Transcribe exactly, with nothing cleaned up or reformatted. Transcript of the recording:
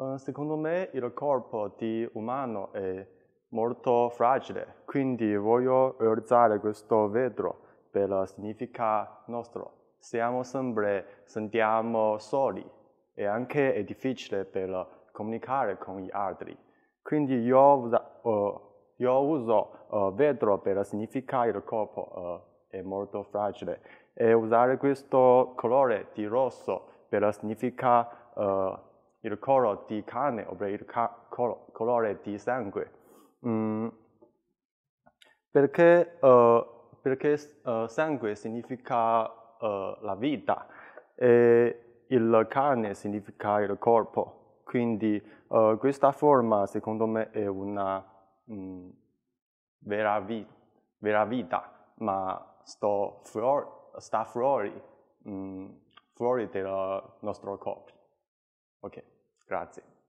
Uh, secondo me il corpo di umano è molto fragile, quindi voglio utilizzare questo vetro per il significato nostro. Siamo sempre, sentiamo soli e anche è difficile per comunicare con gli altri. Quindi io, usa, uh, io uso uh, vetro per significare il corpo uh, è molto fragile e usare questo colore di rosso per significare uh, il colore di carne oppure il ca col colore di sangue. Mm. Perché, uh, perché uh, sangue significa uh, la vita e il carne significa il corpo. Quindi uh, questa forma secondo me è una mm, vera, vi vera vita, ma sto fuori, sta fuori, mm, fuori del nostro corpo. Ok, grazie.